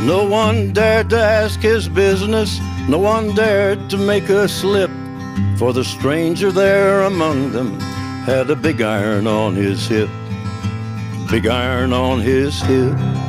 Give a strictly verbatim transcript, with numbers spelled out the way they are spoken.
No one dared to ask his business, no one dared to make a slip, for the stranger there among them had a big iron on his hip, big iron on his hip.